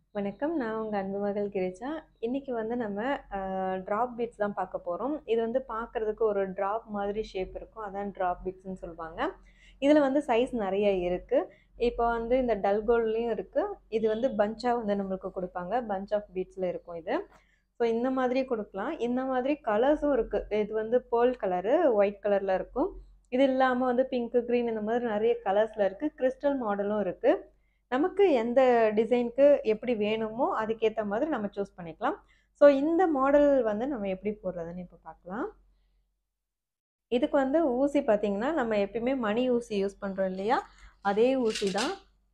வணக்கம். நான் உங்க அன்பு மகள் கிரிஜா. இன்னைக்கு வந்து நம்ம ட்ராப் பீட்ஸ் தான் பார்க்க போறோம். இது வந்து பார்க்கறதுக்கு ஒரு ட்ராப் மாதிரி ஷேப் இருக்கும். அதான் ட்ராப் பீட்ஸ்ன்னு சொல்லுவாங்க. இதில வந்து சைஸ் நெறைய இருக்கு. இப்போ வந்து இந்த டல் கோல்ட்லயும் இருக்கு. இது வந்து பஞ்ச்சா வந்து நம்மளுக்கு குடுப்பாங்க. பஞ்ச் ஆஃப் பீட்ஸ்ல இருக்கும் இது. ஸோ இந்த மாதிரி குடுக்கலாம். இந்த மாதிரி கலர்ஸும் இருக்கு. இது வந்து பேர்ல் கலரு, ஒயிட் கலர்ல இருக்கும். இது இல்லாம வந்து பிங்க், கிரீன் இந்த மாதிரி நெறைய கலர்ஸ்ல இருக்கு. கிறிஸ்டல் மாடலும் இருக்கு. நமக்கு எந்த டிசைனுக்கு எப்படி வேணுமோ அதுக்கேத்த மாதிரி நம்ம சூஸ் பண்ணிக்கலாம். ஸோ இந்த மாடல் வந்து நம்ம எப்படி போடுறதுன்னு இப்போ பார்க்கலாம். இதுக்கு வந்து ஊசி பார்த்தீங்கன்னா, நம்ம எப்பயுமே மணி ஊசி யூஸ் பண்றோம் இல்லையா? அதே ஊசி தான்.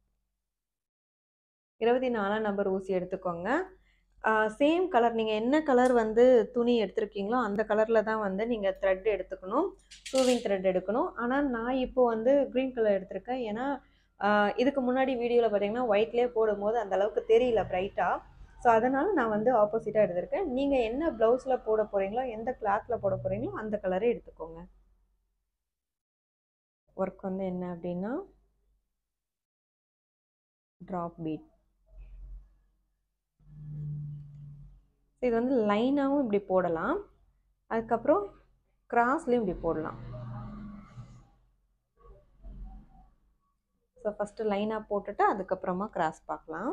24ஆம் நம்பர் ஊசி எடுத்துக்கோங்க. சேம் கலர் நீங்க என்ன கலர் வந்து துணி எடுத்திருக்கீங்களோ, அந்த கலர்ல தான் வந்து நீங்க த்ரெட் எடுத்துக்கணும். சூவிங் த்ரெட் எடுக்கணும். ஆனா நான் இப்போ வந்து கிரீன் கலர் எடுத்திருக்கேன். ஏன்னா, இதுக்கு முன்னாடி வீடியோல பார்த்தீங்கன்னா, ஒயிட்லயே போடும்போது அந்த அளவுக்கு தெரியல பிரைட்டா. ஸோ அதனால நான் வந்து ஆப்போசிட்டா எடுத்திருக்கேன். நீங்க என்ன ப்ளவுஸ்ல போட போறீங்களோ, எந்த கிளாத்ல போட போறீங்களோ, அந்த கலரே எடுத்துக்கோங்க. ஒர்க் வந்து என்ன அப்படின்னா, ட்ராப் பீட். இது வந்து லைனாவும் இப்படி போடலாம். அதுக்கப்புறம் கிராஸ்லயும் இப்படி போடலாம். ஸோ ஃபஸ்ட்டு லைனாக போட்டுட்டு அதுக்கப்புறமா கிராஸ் பார்க்கலாம்.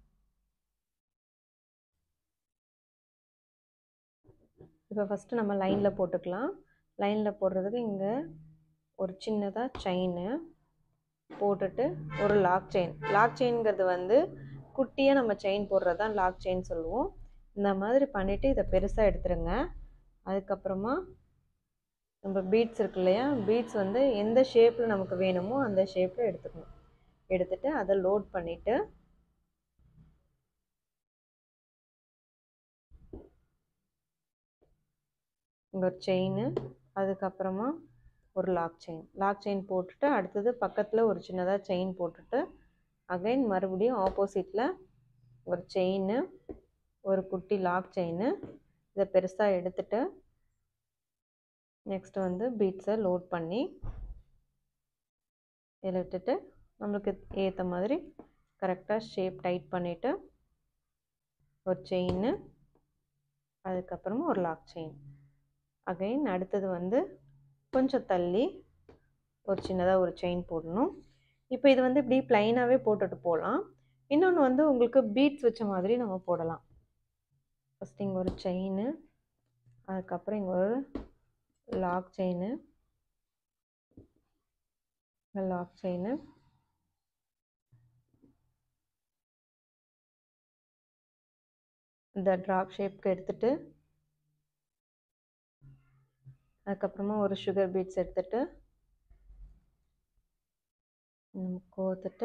இப்போ ஃபஸ்ட்டு நம்ம லைனில் போட்டுக்கலாம். லைனில் போடுறதுக்கு இங்கே ஒரு சின்னதாக செயின்னு போட்டுட்டு ஒரு லாக் செயின். லாக் செயின்ங்கிறது வந்து குட்டியாக நம்ம செயின் போடுறது தான் லாக் செயின் சொல்லுவோம். இந்த மாதிரி பண்ணிவிட்டு இதை பெருசாக எடுத்துருங்க. அதுக்கப்புறமா நம்ம பீட்ஸ் இருக்கு இல்லையா, பீட்ஸ் வந்து எந்த ஷேப்பில் நமக்கு வேணுமோ அந்த ஷேப்பில் எடுத்துக்கணும். எடுத்துட்டு அதை லோட் பண்ணிவிட்டு இங்கே ஒரு செயின்னு, அதுக்கப்புறமா ஒரு லாக் செயின் போட்டுட்டு அடுத்தது பக்கத்தில் ஒரு சின்னதாக செயின் போட்டுட்டு அகைன் மறுபடியும் ஆப்போசிட்டில் ஒரு செயின்னு, ஒரு குட்டி லாக் செயின்னு, இதை பெருசாக எடுத்துட்டு நெக்ஸ்ட் வந்து பீட்ஸை லோட் பண்ணி இதில் விட்டுட்டு நம்மளுக்கு ஏற்ற மாதிரி கரெக்டாக ஷேப் டைட் பண்ணிவிட்டு ஒரு செயின்னு, அதுக்கப்புறமா ஒரு லாக் செயின். அகைன் அடுத்தது வந்து கொஞ்சம் தள்ளி ஒரு சின்னதாக ஒரு செயின் போடணும். இப்போ இது வந்து இப்படி ப்ளைனாகவே போட்டுட்டு போகலாம். இன்னொன்று வந்து உங்களுக்கு பீட்ஸ் வச்ச மாதிரி நம்ம போடலாம். ஃபஸ்ட் இங்கே ஒரு செயின்னு, அதுக்கப்புறம் இங்கே ஒரு லாக் செயின்னு, இந்த ட்ராப் ஷேப்க்கு எடுத்துட்டு அதுக்கப்புறமா ஒரு சுகர் பீட்ஸ் எடுத்துட்டு கோர்த்துட்டு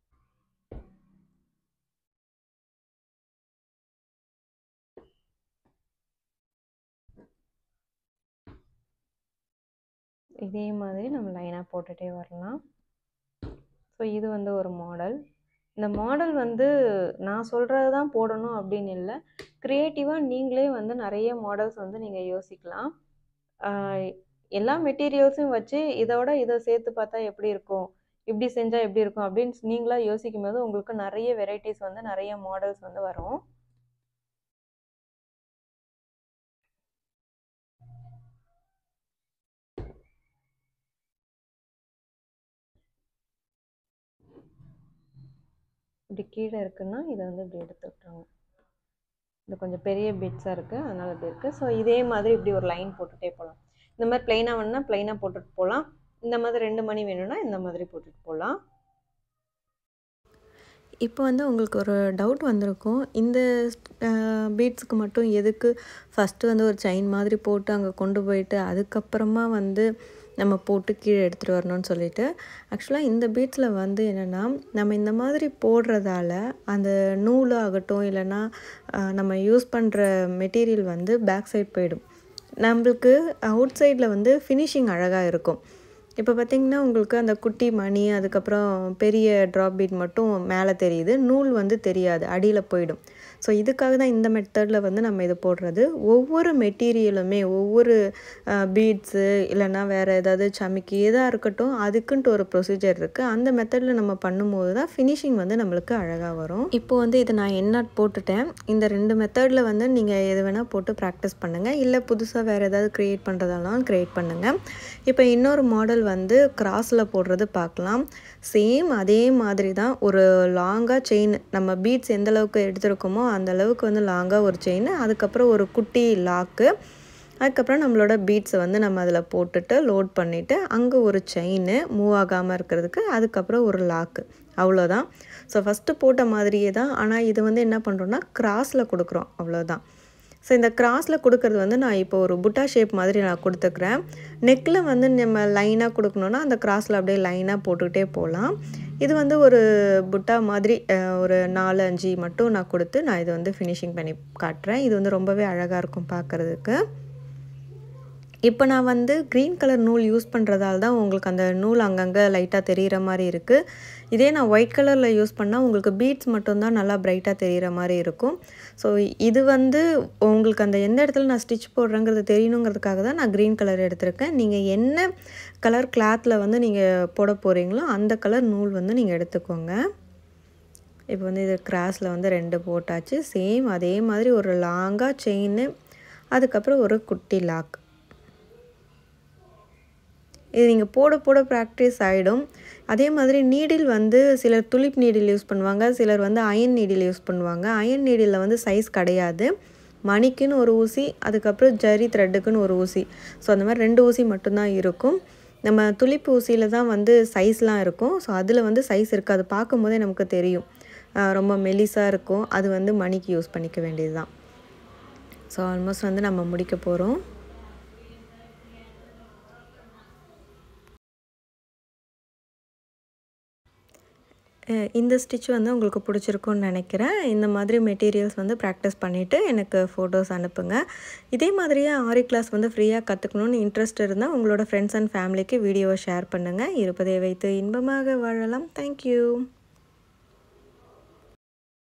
இதே மாதிரி நம்ம லைனாக போட்டுகிட்டே வரலாம். ஸோ இது வந்து ஒரு மாடல். இந்த மாடல் வந்து நான் சொல்கிறது தான் போடணும் அப்படின்னு இல்லை. க்ரியேட்டிவாக நீங்களே வந்து நிறைய மாடல்ஸ் வந்து நீங்கள் யோசிக்கலாம். எல்லா மெட்டீரியல்ஸும் வச்சு இதோட இதை சேர்த்து பார்த்தா எப்படி இருக்கும், இப்படி செஞ்சால் எப்படி இருக்கும் அப்படின்னு நீங்களாக யோசிக்கும் போது உங்களுக்கு நிறைய வெரைட்டிஸ் வந்து நிறைய மாடல்ஸ் வந்து வரும். இப்படி கீழே இருக்குன்னா இதை வந்து இப்படி எடுத்து விட்டுருங்க. இது கொஞ்சம் பெரிய பீட்ஸாக இருக்குது அதனால் இப்படி இருக்குது. ஸோ இதே மாதிரி இப்படி ஒரு லைன் போட்டுகிட்டே போகலாம். இந்த மாதிரி ப்ளைனாக வேணுன்னா ப்ளைனாக போட்டுட்டு போகலாம். இந்த மாதிரி 2 மணி வேணும்னா இந்த மாதிரி போட்டுட்டு போகலாம். இப்போ வந்து உங்களுக்கு ஒரு டவுட் வந்திருக்கும். இந்த பீட்ஸுக்கு மட்டும் எதுக்கு ஃபஸ்ட்டு வந்து ஒரு செயின் மாதிரி போட்டு அங்கே கொண்டு போயிட்டு அதுக்கப்புறமா வந்து நம்ம போட்டு கீழே எடுத்துகிட்டு வரணும்னு சொல்லிட்டு. ஆக்சுவலாக இந்த பீட்ஸில் வந்து என்னென்னா, நம்ம இந்த மாதிரி போடுறதால அந்த நூல் ஆகட்டும் இல்லைன்னா நம்ம யூஸ் பண்ணுற மெட்டீரியல் வந்து பேக் சைட் போயிடும். நம்மளுக்கு அவுட் சைடில் வந்து ஃபினிஷிங் அழகாக இருக்கும். இப்போ பார்த்தீங்கன்னா உங்களுக்கு அந்த குட்டி மணி அதுக்கப்புறம் பெரிய ட்ராப் பீட் மட்டும் மேலே தெரியுது, நூல் வந்து தெரியாது, அடியில் போயிடும். ஸோ இதுக்காக தான் இந்த மெத்தடில் வந்து நம்ம இது போடுறது. ஒவ்வொரு மெட்டீரியலுமே ஒவ்வொரு பீட்ஸு இல்லைன்னா வேறு ஏதாவது சமிக்கி எதாக இருக்கட்டும் அதுக்குன்ட்டு ஒரு ப்ரொசீஜர் இருக்குது. அந்த மெத்தடில் நம்ம பண்ணும்போது தான் ஃபினிஷிங் வந்து நம்மளுக்கு அழகாக வரும். இப்போது வந்து இதை நான் என்ன போட்டுட்டேன். இந்த 2 மெத்தடில் வந்து நீங்கள் எது வேணால் போட்டு ப்ராக்டிஸ் பண்ணுங்கள். இல்லை புதுசாக வேறு ஏதாவது க்ரியேட் பண்ணுறதாலும் க்ரியேட் பண்ணுங்கள். இப்போ இன்னொரு மாடல் வந்து கிராஸில் போடுறது பார்க்கலாம். சேம் அதே மாதிரி தான் ஒரு லாங்காக செயின் நம்ம பீட்ஸ் எந்த அளவுக்கு எடுத்துருக்கோமோ அந்த அளவுக்கு வந்து லாங்காக ஒரு செயின், அதுக்கப்புறம் ஒரு குட்டி லாக்கு, அதுக்கப்புறம் நம்மளோட பீட்ஸை வந்து நம்ம அதில் போட்டுட்டு லோட் பண்ணிவிட்டு அங்கே ஒரு செயின் மூவ் ஆகாமல் இருக்கிறதுக்கு, அதுக்கப்புறம் ஒரு லாக்கு, அவ்வளோதான். ஸோ ஃபஸ்ட்டு போட்ட மாதிரியே தான். ஆனால் இது வந்து என்ன பண்ணுறோன்னா கிராஸில் கொடுக்குறோம், அவ்வளோதான். ஸோ இந்த கிராஸில் கொடுக்குறது வந்து நான் இப்போ ஒரு புட்டா ஷேப் மாதிரி நான் கொடுத்துக்கிறேன். நெக்கில் வந்து நம்ம லைனாக கொடுக்கணுன்னா அந்த கிராஸில் அப்படியே லைனாக போட்டுக்கிட்டே போகலாம். இது வந்து ஒரு புட்டா மாதிரி ஒரு 4, 5 மட்டும் நான் கொடுத்து நான் இதை வந்து ஃபினிஷிங் பண்ணி காட்டுறேன். இது வந்து ரொம்பவே அழகாக இருக்கும் பார்க்குறதுக்கு. இப்போ நான் வந்து க்ரீன் கலர் நூல் யூஸ் பண்ணுறதால தான் உங்களுக்கு அந்த நூல் அங்கங்கே லைட்டாக தெரிகிற மாதிரி இருக்குது. இதே நான் ஒயிட் கலரில் யூஸ் பண்ணால் உங்களுக்கு பீட்ஸ் மட்டும்தான் நல்லா பிரைட்டாக தெரிகிற மாதிரி இருக்கும். ஸோ இது வந்து உங்களுக்கு அந்த எந்த இடத்துல நான் ஸ்டிச் போடுறேங்கிறது தெரியணுங்கிறதுக்காக தான் நான் க்ரீன் கலர் எடுத்திருக்கேன். நீங்கள் என்ன கலர் கிளாத்தில் வந்து நீங்கள் போட போகிறீங்களோ அந்த கலர் நூல் வந்து நீங்கள் எடுத்துக்கோங்க. இப்போ வந்து இது கிராஸில் வந்து 2 போட்டாச்சு. சேம் அதே மாதிரி ஒரு லாங்காக செயின், அதுக்கப்புறம் ஒரு குட்டி லாக். இது நீங்கள் போட போட ப்ராக்டிஸ் ஆகிடும். அதே மாதிரி நீடில் வந்து சிலர் துலிப் நீடில் யூஸ் பண்ணுவாங்க, சிலர் வந்து அயன் நீடில் யூஸ் பண்ணுவாங்க. அயன் நீடிலில் வந்து சைஸ் கிடையாது, மணிக்குன்னு ஒரு ஊசி, அதுக்கப்புறம் ஜரி த்ரெட்டுக்குன்னு ஒரு ஊசி. ஸோ அந்த மாதிரி 2 ஊசி மட்டும்தான் இருக்கும். நம்ம துலிப் ஊசியில் தான் வந்து சைஸ்லாம் இருக்கும். ஸோ அதில் வந்து சைஸ் இருக்காது, பார்க்கும்போதே நமக்கு தெரியும், ரொம்ப மெலிசாக இருக்கும். அது வந்து மணிக்கு யூஸ் பண்ணிக்க வேண்டியது தான். ஸோ ஆல்மோஸ்ட் வந்து நம்ம முடிக்க போகிறோம். இந்த ஸ்டிச் வந்து உங்களுக்கு பிடிச்சிருக்குன்னு நினைக்கிறேன். இந்த மாதிரி மெட்டீரியல்ஸ் வந்து ப்ராக்டிஸ் பண்ணிவிட்டு எனக்கு ஃபோட்டோஸ் அனுப்புங்க. இதே மாதிரியே ஆரி கிளாஸ் வந்து ஃப்ரீயாக கற்றுக்கணுன்னு இன்ட்ரெஸ்ட் இருந்தால் உங்களோட ஃப்ரெண்ட்ஸ் அண்ட் ஃபேமிலிக்கு வீடியோவை ஷேர் பண்ணுங்கள். இருப்பதை வைத்து இன்பமாக வாழலாம். தேங்க்யூ.